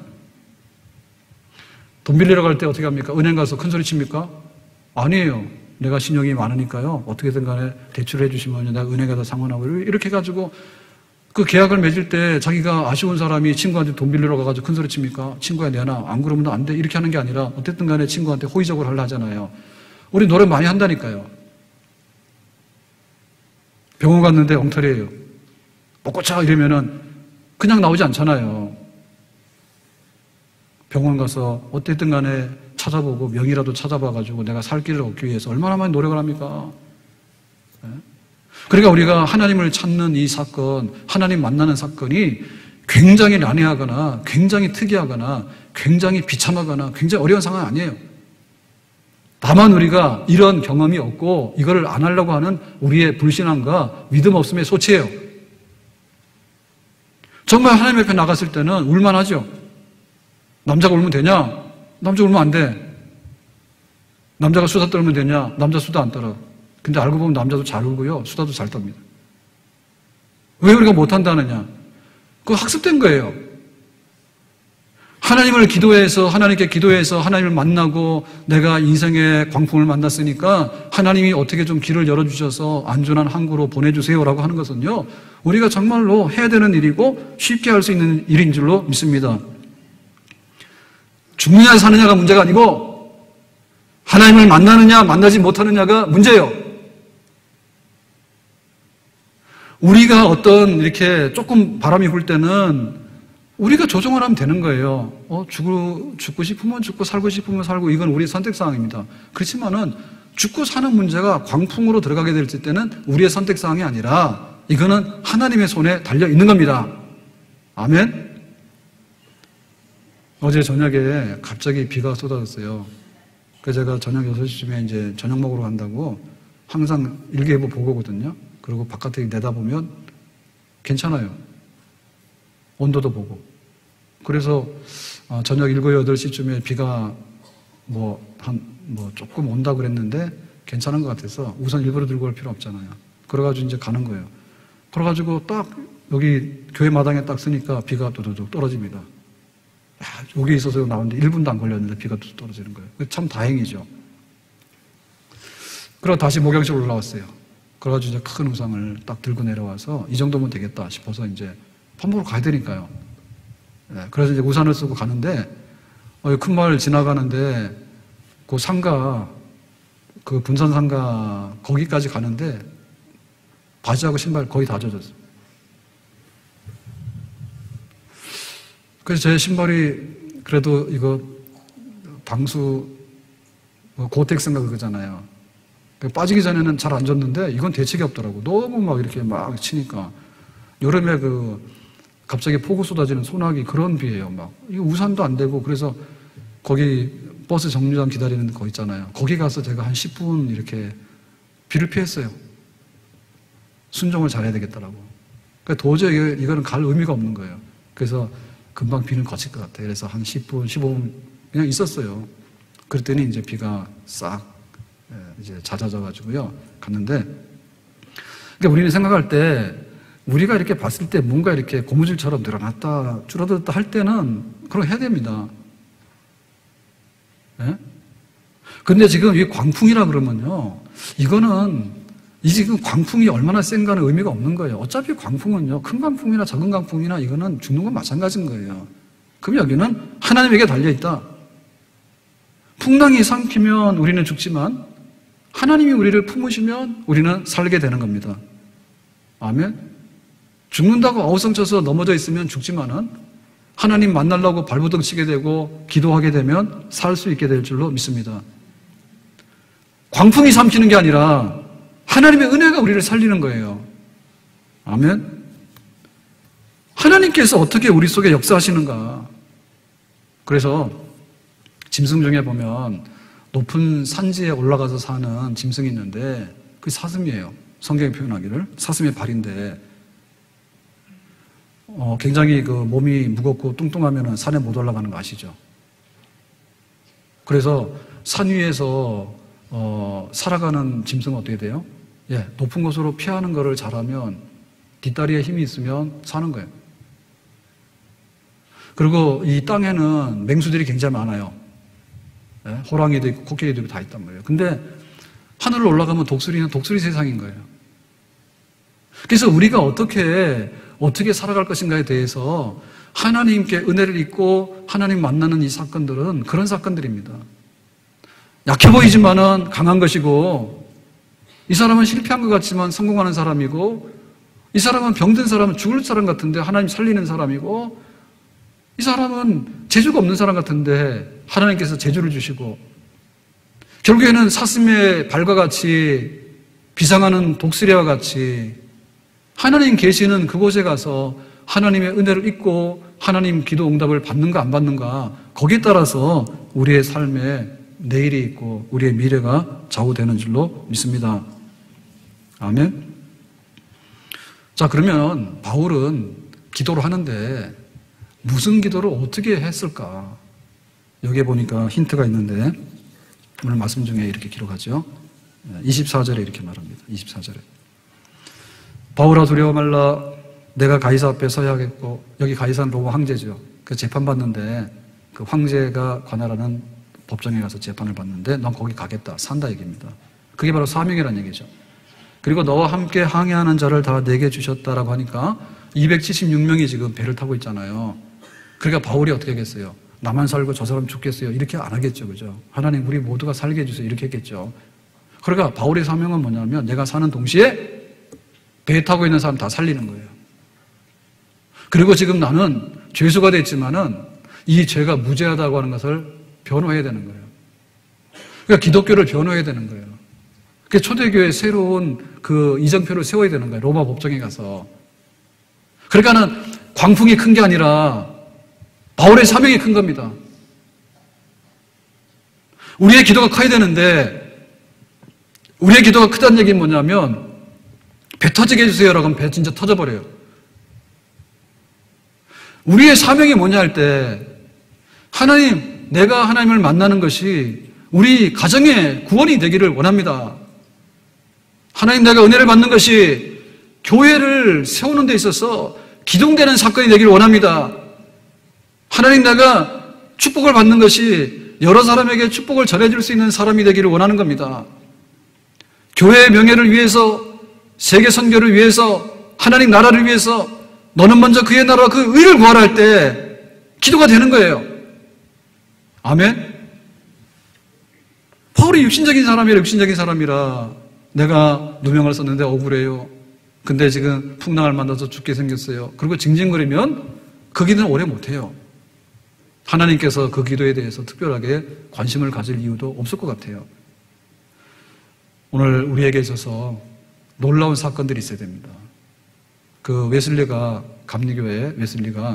돈 빌리러 갈 때 어떻게 합니까? 은행 가서 큰 소리 칩니까? 아니에요. 내가 신용이 많으니까요 어떻게든 간에 대출을 해주시면 내가 은행에 가서 상환하고 이렇게 해가지고 그 계약을 맺을 때 자기가 아쉬운 사람이 친구한테 돈 빌리러 가가지고 큰 소리 칩니까? 친구야 내놔 안 그러면 안 돼 이렇게 하는 게 아니라 어쨌든 간에 친구한테 호의적으로 하려 하잖아요. 우리 노력 많이 한다니까요. 병원 갔는데 엉터리예요. 못 고쳐 이러면은 그냥 나오지 않잖아요. 병원 가서 어쨌든 간에 찾아보고 명이라도 찾아봐가지고 내가 살 길을 얻기 위해서 얼마나 많이 노력을 합니까? 네? 그러니까 우리가 하나님을 찾는 이 사건, 하나님 만나는 사건이 굉장히 난해하거나 굉장히 특이하거나 굉장히 비참하거나 굉장히 어려운 상황이 아니에요. 다만 우리가 이런 경험이 없고 이거를 안 하려고 하는 우리의 불신앙과 믿음 없음의 소치예요. 정말 하나님 앞에 나갔을 때는 울만하죠. 남자가 울면 되냐? 남자 울면 안 돼. 남자가 수다 떨면 되냐? 남자 수다 안 떨어. 근데 알고 보면 남자도 잘 울고요. 수다도 잘 떱니다. 왜 우리가 못한다느냐? 그거 학습된 거예요. 하나님을 기도해서 하나님께 기도해서 하나님을 만나고 내가 인생의 광풍을 만났으니까 하나님이 어떻게 좀 길을 열어주셔서 안전한 항구로 보내주세요라고 하는 것은요. 우리가 정말로 해야 되는 일이고 쉽게 할 수 있는 일인 줄로 믿습니다. 죽느냐 사느냐가 문제가 아니고 하나님을 만나느냐 만나지 못하느냐가 문제예요. 우리가 어떤 이렇게 조금 바람이 불 때는 우리가 조정을 하면 되는 거예요. 어, 죽고, 죽고 싶으면 죽고 살고 싶으면 살고 이건 우리의 선택사항입니다. 그렇지만은 죽고 사는 문제가 광풍으로 들어가게 될 때는 우리의 선택사항이 아니라 이거는 하나님의 손에 달려 있는 겁니다. 아멘? 어제 저녁에 갑자기 비가 쏟아졌어요. 그래서 제가 저녁 여섯 시쯤에 이제 저녁 먹으러 간다고 항상 일기예보 보거든요. 그리고 바깥에 내다보면 괜찮아요. 온도도 보고. 그래서 저녁 일곱, 여덟 시쯤에 비가 뭐 한, 뭐 조금 온다고 그랬는데 괜찮은 것 같아서 우선 일부러 들고 갈 필요 없잖아요. 그래가지고 이제 가는 거예요. 그래가지고 딱 여기 교회 마당에 딱 쓰니까 비가 도도둑 떨어집니다. 야, 여기 있어서 나오는데 일 분도 안 걸렸는데 비가 뚝 떨어지는 거예요. 참 다행이죠. 그러고 다시 목양실 올라왔어요. 그래가지고 이제 큰 우산을 딱 들고 내려와서 이 정도면 되겠다 싶어서 이제 밥 먹으러 가야 되니까요. 네, 그래서 이제 우산을 쓰고 가는데, 어, 큰 마을 지나가는데, 그 상가, 그 분산 상가, 거기까지 가는데, 바지하고 신발 거의 다 젖었어요. 그래서 제 신발이 그래도 이거 방수 뭐 고텍스인가 그거잖아요. 빠지기 전에는 잘 안 젖는데 이건 대책이 없더라고. 너무 막 이렇게 막 치니까 여름에 그 갑자기 폭우 쏟아지는 소나기 그런 비예요. 막 이거 우산도 안 되고 그래서 거기 버스 정류장 기다리는 거 있잖아요. 거기 가서 제가 한 십 분 이렇게 비를 피했어요. 순종을 잘해야 되겠더라고. 그러니까 도저히 이거는 갈 의미가 없는 거예요. 그래서 금방 비는 그칠 것 같아요. 그래서 한 십 분, 십오 분 그냥 있었어요. 그랬더니 이제 비가 싹 이제 잦아져가지고요. 갔는데, 그러니까 우리는 생각할 때, 우리가 이렇게 봤을 때 뭔가 이렇게 고무줄처럼 늘어났다, 줄어들었다 할 때는 그런 거 해야 됩니다. 예? 근데 지금 이 광풍이라 그러면요. 이거는, 이 지금 광풍이 얼마나 센가는 의미가 없는 거예요. 어차피 광풍은요. 큰 광풍이나 작은 광풍이나 이거는 죽는 건 마찬가지인 거예요. 그럼 여기는 하나님에게 달려있다. 풍랑이 삼키면 우리는 죽지만 하나님이 우리를 품으시면 우리는 살게 되는 겁니다. 아멘? 죽는다고 아우성쳐서 넘어져 있으면 죽지만은 하나님 만나려고 발버둥 치게 되고 기도하게 되면 살 수 있게 될 줄로 믿습니다. 광풍이 삼키는 게 아니라 하나님의 은혜가 우리를 살리는 거예요. 아멘. 하나님께서 어떻게 우리 속에 역사하시는가. 그래서 짐승 중에 보면 높은 산지에 올라가서 사는 짐승이 있는데 그게 사슴이에요. 성경이 표현하기를 사슴의 발인데 어, 굉장히 그 몸이 무겁고 뚱뚱하면 산에 못 올라가는 거 아시죠? 그래서 산 위에서 어, 살아가는 짐승은 어떻게 돼요? 예, 높은 곳으로 피하는 거를 잘하면 뒷다리에 힘이 있으면 사는 거예요. 그리고 이 땅에는 맹수들이 굉장히 많아요. 예, 호랑이도 있고 코끼리도 있고 다 있단 말이에요. 근데 하늘로 올라가면 독수리는 독수리 세상인 거예요. 그래서 우리가 어떻게 어떻게 살아갈 것인가에 대해서 하나님께 은혜를 입고 하나님 만나는 이 사건들은 그런 사건들입니다. 약해 보이지만은 강한 것이고 이 사람은 실패한 것 같지만 성공하는 사람이고 이 사람은 병든 사람은 죽을 사람 같은데 하나님 살리는 사람이고 이 사람은 재주가 없는 사람 같은데 하나님께서 재주를 주시고 결국에는 사슴의 발과 같이 비상하는 독수리와 같이 하나님 계시는 그곳에 가서 하나님의 은혜를 입고 하나님 기도 응답을 받는가 안 받는가 거기에 따라서 우리의 삶에 내일이 있고 우리의 미래가 좌우되는 줄로 믿습니다. 아멘. 자, 그러면 바울은 기도를 하는데 무슨 기도를 어떻게 했을까? 여기에 보니까 힌트가 있는데 오늘 말씀 중에 이렇게 기록하죠. 이십사 절에 이렇게 말합니다. 이십사 절에 바울아 두려워 말라 내가 가이사 앞에 서야겠고 여기 가이사는 로마 황제죠. 그 재판받는데 그 황제가 관할하는 법정에 가서 재판을 받는데 넌 거기 가겠다. 산다 얘기입니다. 그게 바로 사명이라는 얘기죠. 그리고 너와 함께 항해하는 자를 다 내게 주셨다라고 하니까 이백칠십육 명이 지금 배를 타고 있잖아요. 그러니까 바울이 어떻게 하겠어요? 나만 살고 저 사람 죽겠어요? 이렇게 안 하겠죠. 그죠? 하나님 우리 모두가 살게 해주세요. 이렇게 했겠죠. 그러니까 바울의 사명은 뭐냐면 내가 사는 동시에 배 타고 있는 사람 다 살리는 거예요. 그리고 지금 나는 죄수가 됐지만은 이 죄가 무죄하다고 하는 것을 변호해야 되는 거예요. 그러니까 기독교를 변호해야 되는 거예요. 그러니까 초대교회에 새로운 그 이정표를 세워야 되는 거예요. 로마 법정에 가서. 그러니까는 광풍이 큰 게 아니라 바울의 사명이 큰 겁니다. 우리의 기도가 커야 되는데 우리의 기도가 크다는 얘기는 뭐냐면 배 터지게 해주세요라고 하면 배 진짜 터져버려요. 우리의 사명이 뭐냐 할 때 하나님, 내가 하나님을 만나는 것이 우리 가정의 구원이 되기를 원합니다. 하나님, 내가 은혜를 받는 것이 교회를 세우는 데 있어서 기동되는 사건이 되기를 원합니다. 하나님, 내가 축복을 받는 것이 여러 사람에게 축복을 전해줄 수 있는 사람이 되기를 원하는 겁니다. 교회의 명예를 위해서, 세계 선교를 위해서, 하나님 나라를 위해서 너는 먼저 그의 나라와 그 의를 구하라 할 때 기도가 되는 거예요. 아멘? 바울이 육신적인 사람이라 육신적인 사람이라 내가 누명을 썼는데 억울해요. 근데 지금 풍랑을 만나서 죽게 생겼어요. 그리고 징징거리면 그 기도는 오래 못해요. 하나님께서 그 기도에 대해서 특별하게 관심을 가질 이유도 없을 것 같아요. 오늘 우리에게 있어서 놀라운 사건들이 있어야 됩니다. 그 웨슬리가, 감리교회 웨슬리가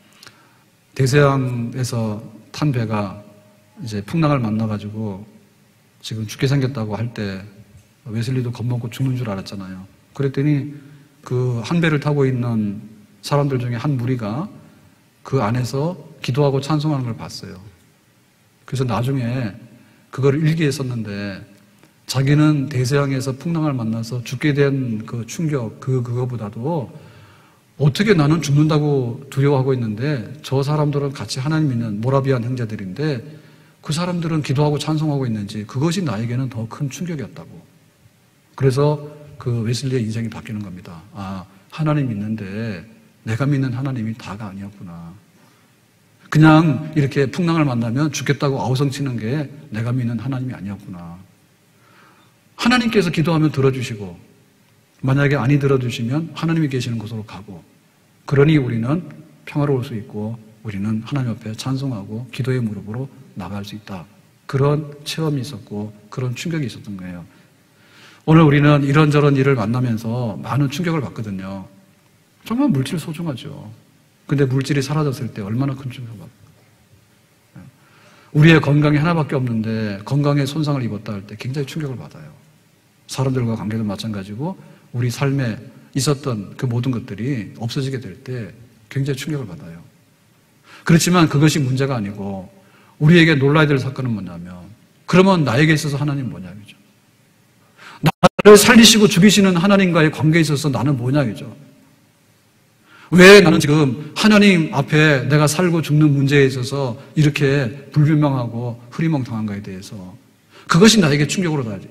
대서양에서 탄 배가 이제 풍랑을 만나가지고 지금 죽게 생겼다고 할 때 웨슬리도 겁먹고 죽는 줄 알았잖아요. 그랬더니 그 한 배를 타고 있는 사람들 중에 한 무리가 그 안에서 기도하고 찬송하는 걸 봤어요. 그래서 나중에 그걸 일기에 썼는데 자기는 대서양에서 풍랑을 만나서 죽게 된 그 충격, 그, 그거보다도 어떻게 나는 죽는다고 두려워하고 있는데 저 사람들은 같이 하나님 믿는 모라비안 형제들인데 그 사람들은 기도하고 찬송하고 있는지 그것이 나에게는 더 큰 충격이었다고. 그래서 그 웨슬리의 인생이 바뀌는 겁니다. 아, 하나님 믿는데 내가 믿는 하나님이 다가 아니었구나. 그냥 이렇게 풍랑을 만나면 죽겠다고 아우성치는 게 내가 믿는 하나님이 아니었구나. 하나님께서 기도하면 들어주시고 만약에 아니 들어주시면 하나님이 계시는 곳으로 가고, 그러니 우리는 평화로울 수 있고 우리는 하나님 앞에 찬송하고 기도의 무릎으로 나갈 수 있다. 그런 체험이 있었고 그런 충격이 있었던 거예요. 오늘 우리는 이런저런 일을 만나면서 많은 충격을 받거든요. 정말 물질 소중하죠. 근데 물질이 사라졌을 때 얼마나 큰 충격을 받아요. 우리의 건강이 하나밖에 없는데 건강에 손상을 입었다 할 때 굉장히 충격을 받아요. 사람들과 관계도 마찬가지고 우리 삶에 있었던 그 모든 것들이 없어지게 될 때 굉장히 충격을 받아요. 그렇지만 그것이 문제가 아니고 우리에게 놀라야 될 사건은 뭐냐면, 그러면 나에게 있어서 하나님은 뭐냐 이죠. 나를 살리시고 죽이시는 하나님과의 관계에 있어서 나는 뭐냐 이죠. 왜 나는 지금 하나님 앞에 내가 살고 죽는 문제에 있어서 이렇게 불분명하고 흐리멍텅한가에 대해서, 그것이 나에게 충격으로 다지.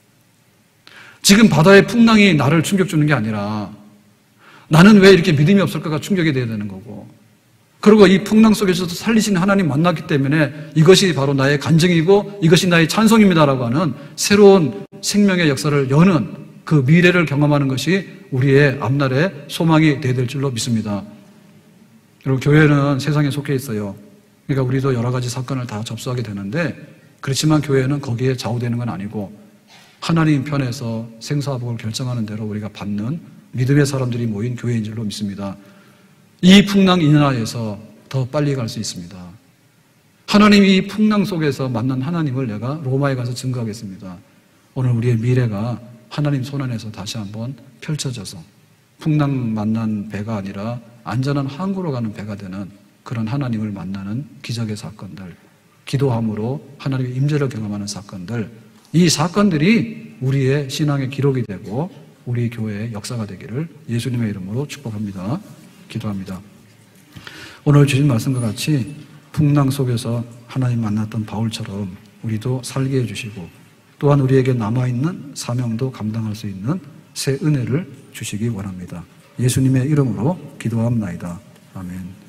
지금 바다의 풍랑이 나를 충격 주는 게 아니라 나는 왜 이렇게 믿음이 없을까가 충격이 돼야 되는 거고, 그리고 이 풍랑 속에서도 살리시는 하나님 만났기 때문에 이것이 바로 나의 간증이고 이것이 나의 찬송입니다라고 하는 새로운 생명의 역사를 여는 그 미래를 경험하는 것이 우리의 앞날의 소망이 되어야 될 줄로 믿습니다. 그리고 교회는 세상에 속해 있어요. 그러니까 우리도 여러 가지 사건을 다 접수하게 되는데, 그렇지만 교회는 거기에 좌우되는 건 아니고 하나님 편에서 생사복을 결정하는 대로 우리가 받는 믿음의 사람들이 모인 교회인 줄로 믿습니다. 이 풍랑 인하에서 더 빨리 갈 수 있습니다. 하나님이 이 풍랑 속에서 만난 하나님을 내가 로마에 가서 증거하겠습니다. 오늘 우리의 미래가 하나님 손안에서 다시 한번 펼쳐져서 풍랑 만난 배가 아니라 안전한 항구로 가는 배가 되는 그런 하나님을 만나는 기적의 사건들, 기도함으로 하나님의 임재를 경험하는 사건들, 이 사건들이 우리의 신앙의 기록이 되고 우리 교회의 역사가 되기를 예수님의 이름으로 축복합니다. 기도합니다. 오늘 주신 말씀과 같이 풍랑 속에서 하나님 만났던 바울처럼 우리도 살게 해주시고, 또한 우리에게 남아있는 사명도 감당할 수 있는 새 은혜를 주시기 원합니다. 예수님의 이름으로 기도합나이다. 아멘.